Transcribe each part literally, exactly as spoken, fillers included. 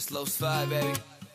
Slow slide, baby.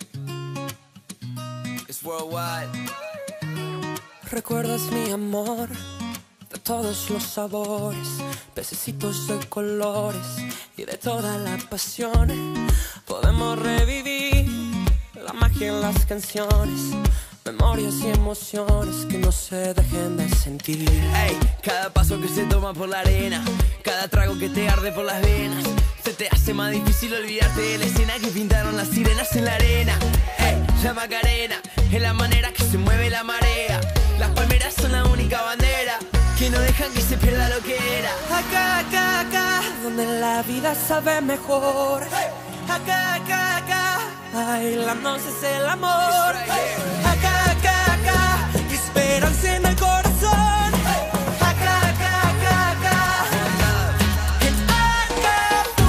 It's worldwide. Recuerdas mi amor de todos los sabores, pececitos de colores y de toda la pasión. Podemos revivir la magia en las canciones, memorias y emociones que no se dejen de sentir. Ey, cada paso que se toma por la arena, cada trago que te arde por las venas, se te hace más difícil olvidarte de la escena que pintaron las sirenas en la arena. Ey, la Macarena es la manera que se mueve la marea. Las palmeras son la única bandera que no dejan que se pierda lo que era. Acá, acá, acá, donde la vida sabe mejor. Acá, acá, acá, bailamos es el amor. Acá, acá, acá, esperanza en el corazón. Acá, acá, acá, acá, en Acapulco.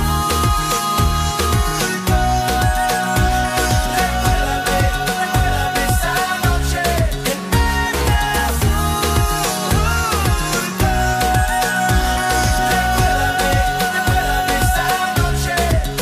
Recuérdame, recuérdame esa noche en Acapulco. Recuérdame, recuérdame esa noche.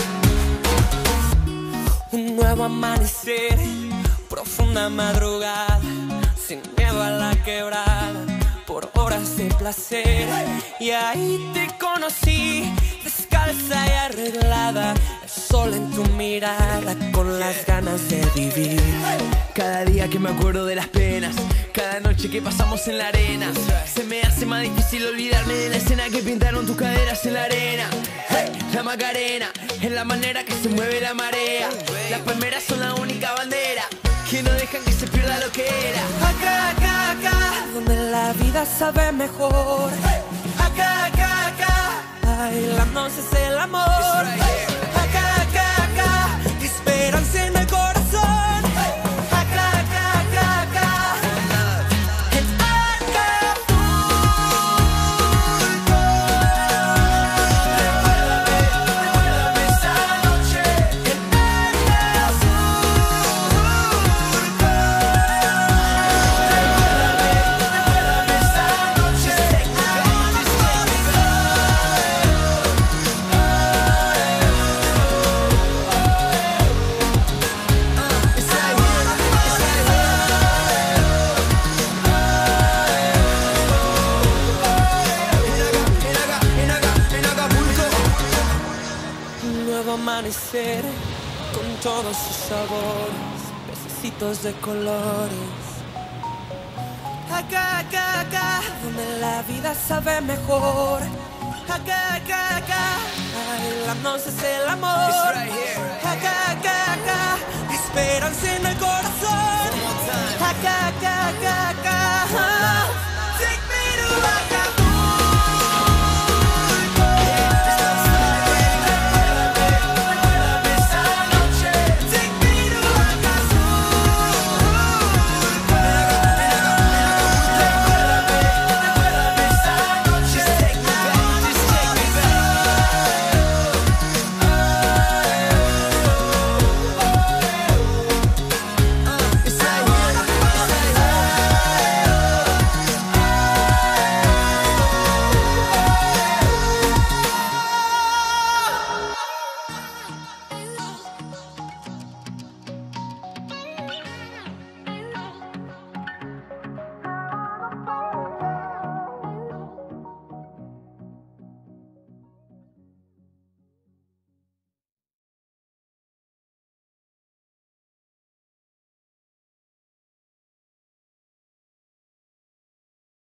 Un nuevo amanecer, profunda madrugada, sin miedo a la quebrada, por horas de placer. Y ahí te conocí, descalza y arreglada, el sol en tu mirada, con las ganas de vivir. Cada día que me acuerdo de las penas, cada noche que pasamos en la arena, se me hace más difícil olvidarme de la escena que pintaron tus caderas en la arena. Hey, la Macarena es la manera que se mueve la marea. Las palmeras son la única bandera que no dejan que se pierda lo que era. Acá, acá, acá, donde la vida sabe mejor. Acá, acá, acá, bailamos es el amor. Acá, acá, acá, esperanza en el corazón. Acá, acá, acá, acá, en Acapulco. Recuérdame, recuérdame esa noche en un nuevo amanecer con todos sus sabores, pececitos de colores. Acá, acá, acá, donde la vida sabe mejor. Acá, acá, acá, bailamos es el amor. Acá, acá, acá, esperanza en el corazón. Acá, acá, acá, acá.